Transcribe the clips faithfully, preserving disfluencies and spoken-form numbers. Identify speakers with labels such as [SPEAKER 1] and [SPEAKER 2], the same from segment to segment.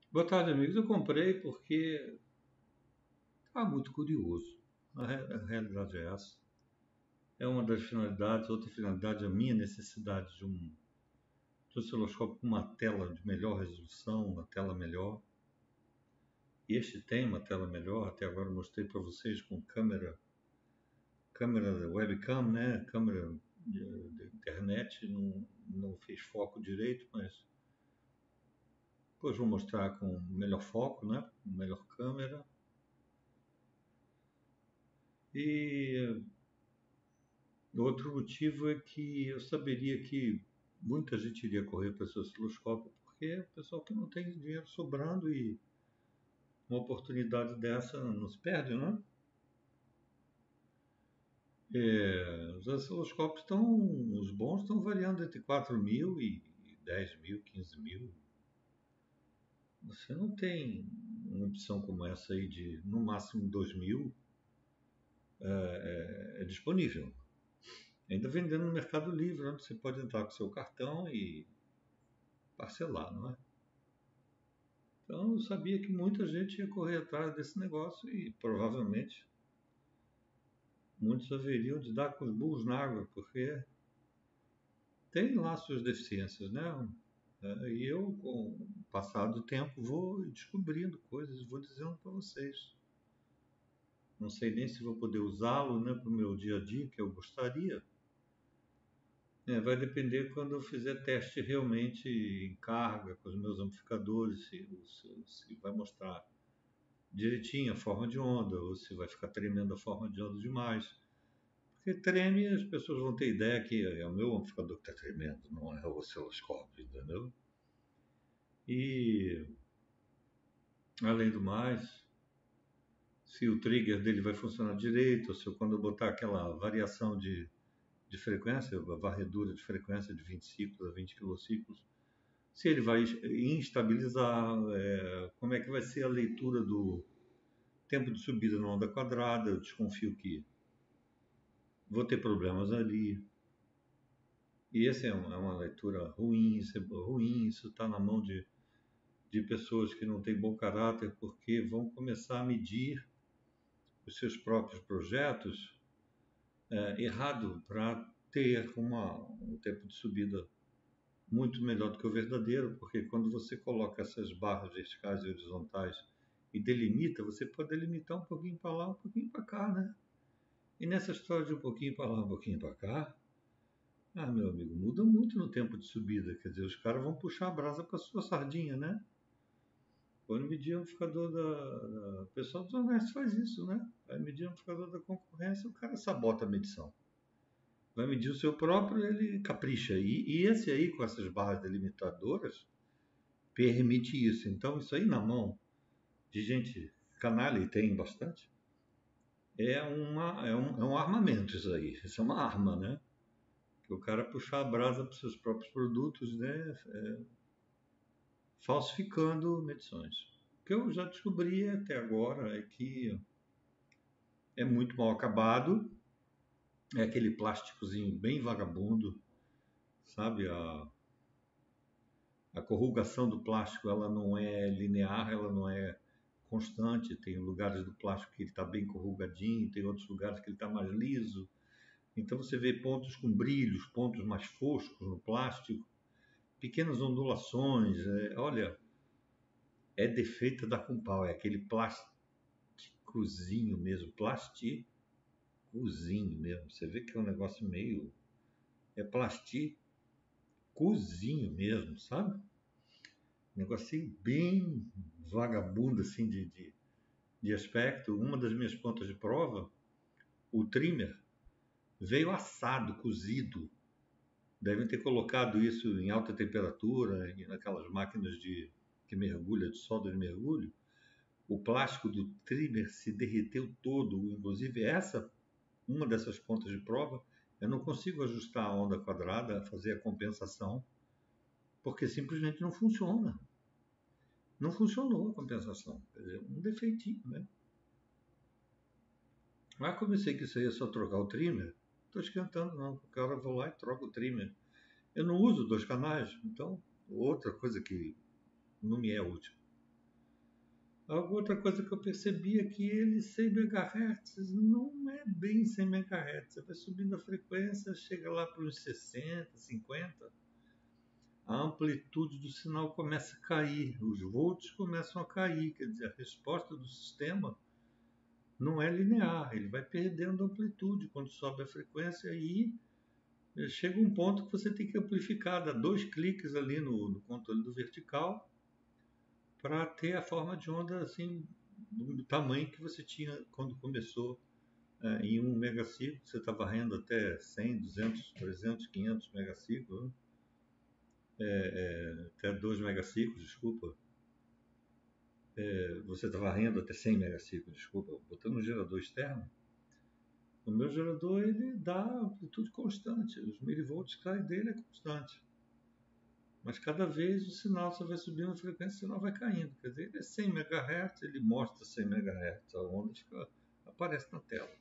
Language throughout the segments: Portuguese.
[SPEAKER 1] Boa tarde, amigos. Eu comprei porque estava muito curioso. A, re- a realidade é essa. É uma das finalidades. Outra finalidade é a minha necessidade de um, de um osciloscópio com uma tela de melhor resolução, uma tela melhor. E este tem uma tela melhor. Até agora eu mostrei para vocês com câmera, câmera webcam, né? Câmera de, de internet. Não, não fez foco direito, mas depois vou mostrar com melhor foco, né? Melhor câmera. E outro motivo é que eu saberia que muita gente iria correr para esse osciloscópio, porque é o pessoal que não tem dinheiro sobrando e uma oportunidade dessa não se perde, né? É, os osciloscópios estão, os bons estão variando entre quatro mil e dez mil, quinze mil. Você não tem uma opção como essa aí de no máximo dois mil é, é disponível. Ainda vendendo no Mercado Livre, onde você pode entrar com seu cartão e parcelar, não é? Então eu sabia que muita gente ia correr atrás desse negócio e provavelmente muitos haveriam de dar com os burros na água, porque tem lá suas deficiências, né? É, E eu, com o passar do tempo, vou descobrindo coisas, vou dizendo para vocês. Não sei nem se vou poder usá-lo, né, para o meu dia a dia, que eu gostaria. É, vai depender quando eu fizer teste realmente em carga com os meus amplificadores, se, se, se vai mostrar direitinho a forma de onda, ou se vai ficar tremendo a forma de onda demais. Porque treme, as pessoas vão ter ideia que é o meu amplificador que está tremendo, não é o osciloscópio, entendeu? E, além do mais, se o trigger dele vai funcionar direito, ou se eu, quando eu botar aquela variação de, de frequência, a varredura de frequência de vinte ciclos a vinte quilociclos, se ele vai instabilizar, é, como é que vai ser a leitura do tempo de subida na onda quadrada, eu desconfio que vou ter problemas ali. E essa é uma, é uma leitura ruim, isso é ruim, isso está na mão de, de pessoas que não têm bom caráter, porque vão começar a medir os seus próprios projetos é, errado para ter uma, um tempo de subida muito melhor do que o verdadeiro, porque quando você coloca essas barras verticais e horizontais e delimita, você pode delimitar um pouquinho para lá, um pouquinho para cá, né? E nessa história de um pouquinho para lá, um pouquinho para cá, ah, meu amigo, muda muito no tempo de subida. Quer dizer, os caras vão puxar a brasa para sua sardinha, né? Quando medir o amplificador da, da... O pessoal dos honestos faz isso, né? Vai medir o amplificador da concorrência, o cara sabota a medição. Vai medir o seu próprio, ele capricha. E, e esse aí, com essas barras delimitadoras, permite isso. Então, isso aí na mão de gente canalha, e tem bastante, é, uma, é, um, é um armamento isso aí. Isso é uma arma, né? O cara puxar a brasa para os seus próprios produtos, né? É, falsificando medições. O que eu já descobri até agora é que é muito mal acabado, é aquele plásticozinho bem vagabundo, sabe? A, a corrugação do plástico ela não é linear, ela não é constante. Tem lugares do plástico que ele está bem corrugadinho, tem outros lugares que ele está mais liso. Então você vê pontos com brilhos, pontos mais foscos no plástico, pequenas ondulações. É, olha, é defeito da Compal, é aquele plásticozinho mesmo, plásticozinho mesmo. Você vê que é um negócio meio. É plásticozinho mesmo, sabe? Um negocinho bem vagabundo assim de, de, de aspecto. Uma das minhas pontas de prova, o trimmer, veio assado, cozido. Devem ter colocado isso em alta temperatura, naquelas máquinas de, que mergulha, de solda de mergulho. O plástico do trimmer se derreteu todo, inclusive essa, uma dessas pontas de prova, eu não consigo ajustar a onda quadrada, fazer a compensação, porque simplesmente não funciona. Não funcionou a compensação. Quer dizer, um defeitinho, né? Mas como eu sei que isso aí é só trocar o trimmer, estou esquentando não. O cara vou lá e troco o trimmer. Eu não uso dois canais, então outra coisa que não me é útil. A outra coisa que eu percebi é que ele cem megahertz não é bem cem megahertz. Você vai subindo a frequência, chega lá para uns sessenta, cinquenta, a amplitude do sinal começa a cair, os volts começam a cair, quer dizer, a resposta do sistema não é linear, ele vai perdendo amplitude quando sobe a frequência e chega um ponto que você tem que amplificar, dar dois cliques ali no, no controle do vertical para ter a forma de onda assim do tamanho que você tinha quando começou é, em um megaciclo. Você está varrendo até cem, duzentos, trezentos, quinhentos megaciclos, né? é, é, até dois megaciclos, desculpa. É, você está varrendo até cem megaciclos, desculpa, botando um gerador externo. O meu gerador ele dá amplitude constante, os milivolts que saem dele é constante. Mas cada vez o sinal você vai subindo a frequência, o sinal vai caindo. Quer dizer, ele é cem megahertz, ele mostra cem megahertz, a onda fica, aparece na tela.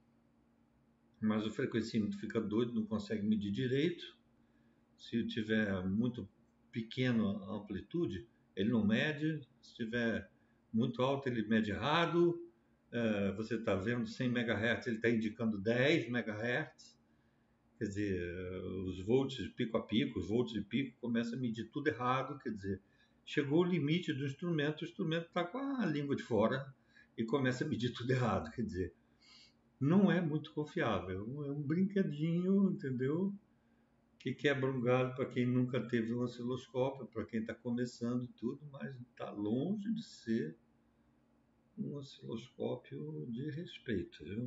[SPEAKER 1] Mas o frequencímetro fica doido, não consegue medir direito. Se tiver muito pequena a amplitude, ele não mede. Se tiver muito alto, ele mede errado. Uh, você está vendo cem megahertz, ele está indicando dez megahertz. Quer dizer, os volts de pico a pico, os volts de pico, começa a medir tudo errado. Quer dizer, chegou o limite do instrumento, o instrumento está com a língua de fora e começa a medir tudo errado. Quer dizer, não é muito confiável. É um brinquedinho, entendeu? Que quebra um galho para quem nunca teve um osciloscópio, para quem está começando e tudo, mas está longe de ser um osciloscópio de respeito, viu?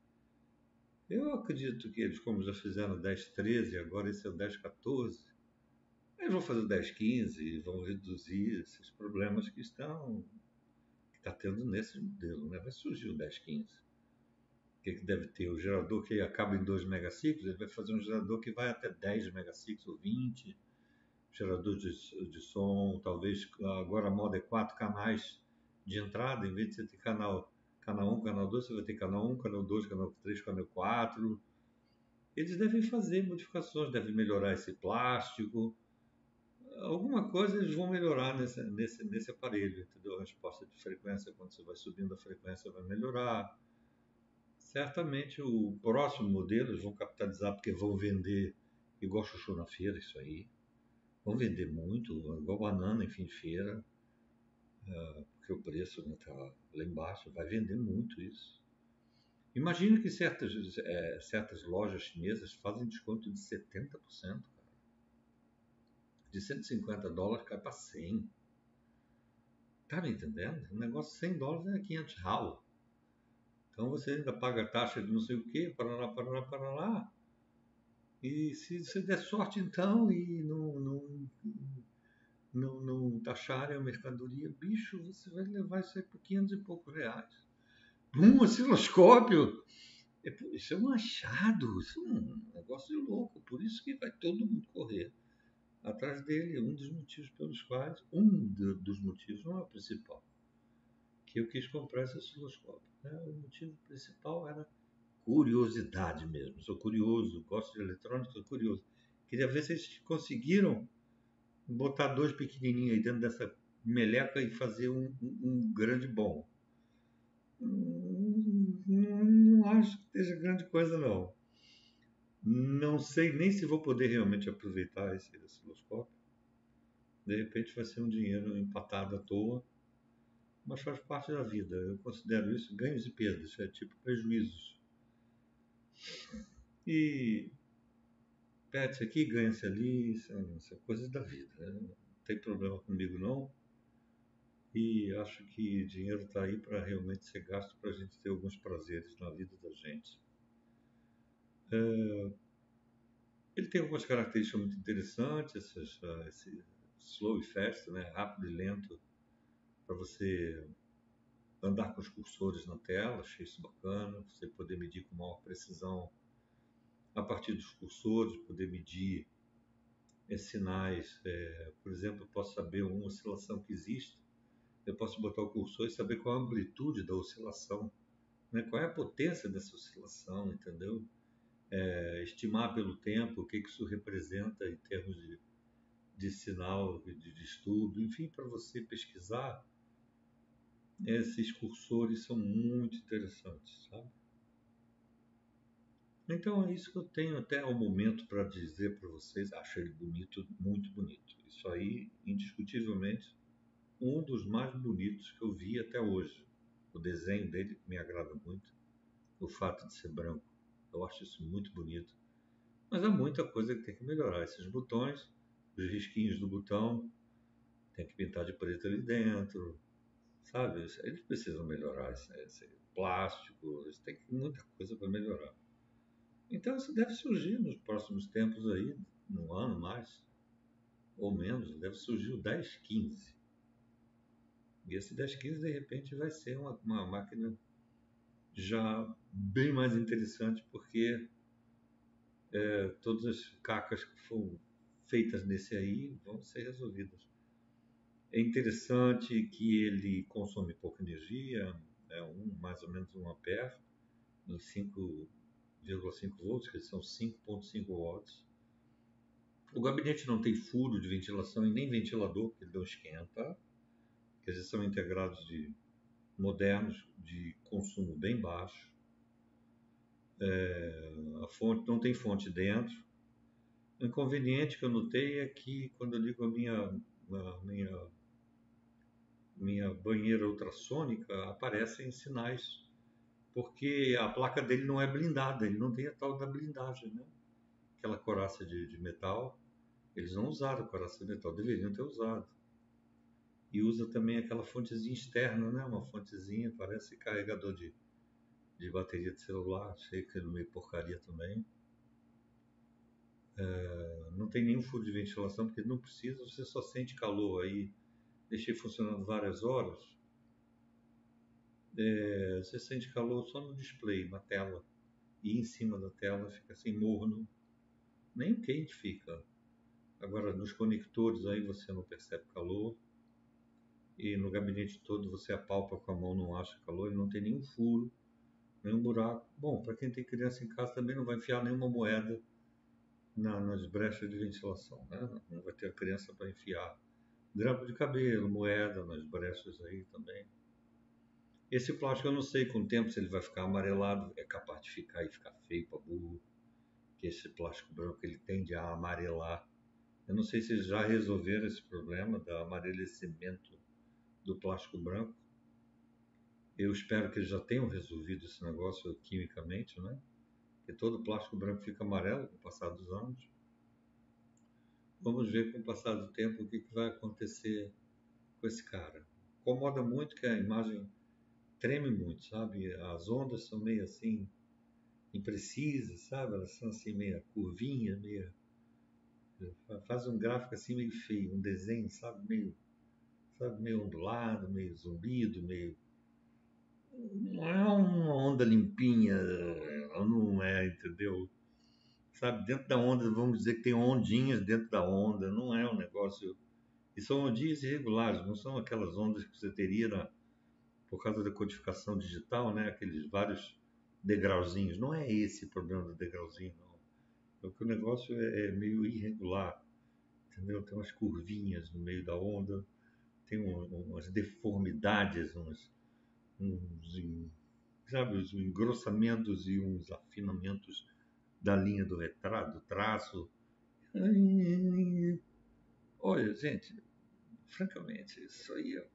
[SPEAKER 1] Eu acredito que eles, como já fizeram o dez treze, agora esse é o dez quatorze, eles vão fazer o dez quinze e vão reduzir esses problemas que estão que está tendo nesse modelo, né? Vai surgir o dez quinze. O que, que deve ter? O gerador que acaba em dois megaciclos, ele vai fazer um gerador que vai até dez megaciclos ou vinte, gerador de, de som, talvez agora a moda é quatro canais de entrada, em vez de você ter canal canal um, canal dois, você vai ter canal um, canal dois, canal três, canal quatro. Eles devem fazer modificações, devem melhorar esse plástico, alguma coisa eles vão melhorar nesse, nesse, nesse aparelho, entendeu? A resposta de frequência, quando você vai subindo a frequência, vai melhorar. Certamente o próximo modelo eles vão capitalizar porque vão vender igual chuchu na feira, isso aí. Vão vender muito, igual banana em fim de feira, porque o preço está lá embaixo, vai vender muito isso. Imagina que certas, é, certas lojas chinesas fazem desconto de setenta por cento, cara. De cento e cinquenta dólares cai para cem. Tá me entendendo? Um negócio de cem dólares é quinhentos reais. Então você ainda paga a taxa de não sei o que, para lá, para lá, para lá. E se você der sorte então e não, não, não, não taxarem a mercadoria, bicho, você vai levar isso aí por quinhentos e poucos reais. Um osciloscópio! Isso é um achado, isso é um negócio de louco. Por isso que vai todo mundo correr atrás dele. Um dos motivos pelos quais, um dos motivos, não é o principal, que eu quis comprar esse osciloscópio. Né? O motivo principal era curiosidade mesmo. Sou curioso, gosto de eletrônica, sou curioso. Queria ver se eles conseguiram botar dois pequenininhos aí dentro dessa meleca e fazer um, um, um grande bom. Hum, não acho que seja grande coisa, não. Não sei nem se vou poder realmente aproveitar esse osciloscópio. De repente vai ser um dinheiro empatado à toa, mas faz parte da vida. Eu considero isso ganhos e perdas, é tipo prejuízos. E perde-se aqui, ganha-se ali, são, são coisas da vida. Né? Não tem problema comigo, não. E acho que dinheiro está aí para realmente ser gasto para a gente ter alguns prazeres na vida da gente. É, ele tem algumas características muito interessantes, essas, esse slow e fast, né? Rápido e lento, para você andar com os cursores na tela, achei isso bacana, você poder medir com maior precisão a partir dos cursores, poder medir é, sinais, é, por exemplo, eu posso saber uma oscilação que existe, eu posso botar o cursor e saber qual a amplitude da oscilação, né? Qual é a potência dessa oscilação, entendeu? É, estimar pelo tempo o que isso representa em termos de, de sinal, de distúrbio, enfim, para você pesquisar, esses cursores são muito interessantes, sabe? Então é isso que eu tenho até o momento para dizer para vocês. Acho ele bonito, muito bonito. Isso aí, indiscutivelmente, um dos mais bonitos que eu vi até hoje. O desenho dele me agrada muito. O fato de ser branco, eu acho isso muito bonito. Mas há muita coisa que tem que melhorar. Esses botões, os risquinhos do botão, tem que pintar de preto ali dentro, sabe? Eles precisam melhorar esse, esse plástico, eles têm muita coisa para melhorar. Então isso deve surgir nos próximos tempos aí, num ano mais ou menos, deve surgir o dez quinze. E esse dez quinze de repente vai ser uma, uma máquina já bem mais interessante, porque é, todas as cacas que foram feitas nesse aí vão ser resolvidas. É interessante que ele consome pouca energia, é um, mais ou menos um ampere, em cinco vírgula cinco volts, que são cinco vírgula cinco watts. O gabinete não tem furo de ventilação e nem ventilador, porque ele não esquenta. Quer dizer, são integrados de modernos de consumo bem baixo. É, a fonte não tem fonte dentro. O inconveniente que eu notei é que quando eu ligo a minha, a minha, minha banheira ultrassônica, aparecem sinais, porque a placa dele não é blindada, ele não tem a tal da blindagem, né? Aquela coraça de, de metal, eles não usaram coraça de metal, deveriam ter usado. E usa também aquela fontezinha externa, né? Uma fontezinha, parece carregador de, de bateria de celular, achei que é meio porcaria também. É, não tem nenhum furo de ventilação, porque não precisa, você só sente calor. Aí deixei funcionando várias horas, é, você sente calor só no display, na tela. E em cima da tela fica assim morno, nem quente fica. Agora nos conectores aí você não percebe calor. E no gabinete todo você apalpa com a mão, não acha calor, e não tem nenhum furo, nenhum buraco. Bom, para quem tem criança em casa também não vai enfiar nenhuma moeda na, nas brechas de ventilação, né? Não vai ter a criança para enfiar grampo de cabelo, moeda nas brechas aí também. Esse plástico eu não sei com o tempo se ele vai ficar amarelado, é capaz de ficar e ficar feio para burro, que esse plástico branco ele tende a amarelar. Eu não sei se eles já resolveram esse problema do amarelecimento do plástico branco. Eu espero que eles já tenham resolvido esse negócio quimicamente, né? Porque todo plástico branco fica amarelo com o passar dos anos. Vamos ver com o passar do tempo o que, que vai acontecer com esse cara. Incomoda muito que a imagem treme muito, sabe? As ondas são meio assim imprecisas, sabe? Elas são assim meio curvinhas, meio... faz um gráfico assim meio feio, um desenho, sabe? Meio, sabe? Meio ondulado, meio zumbido, meio... Não é uma onda limpinha, não é, entendeu? Sabe, dentro da onda, vamos dizer que tem ondinhas dentro da onda, não é um negócio... E são ondinhas irregulares, não são aquelas ondas que você teria na, por causa da codificação digital, né? Aqueles vários degrauzinhos. Não é esse o problema do degrauzinho, não. É que o negócio é, é meio irregular, entendeu? Tem umas curvinhas no meio da onda, tem um, umas deformidades, uns, uns, sabe, os engrossamentos e uns afinamentos da linha do retrato, do traço. Olha, gente, francamente, isso aí é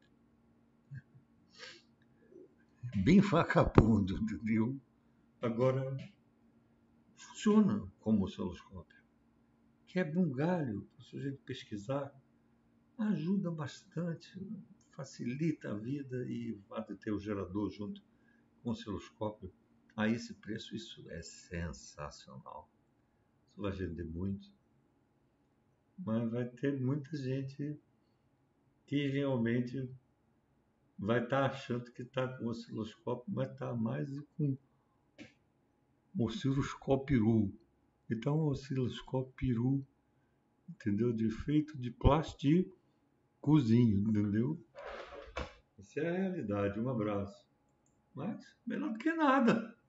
[SPEAKER 1] bem vagabundo, entendeu? Agora, funciona como osciloscópio. Quebra um galho para o sujeito pesquisar, ajuda bastante, facilita a vida, e o fato de ter o gerador junto com o osciloscópio a esse preço, isso é sensacional. Isso vai vender muito, mas vai ter muita gente que realmente vai estar achando que está com osciloscópio, mas está mais com osciloscópio peru. Então, o osciloscópio peru, entendeu? De feito de plásticozinho, entendeu? Essa é a realidade. Um abraço. Mas melhor do que nada.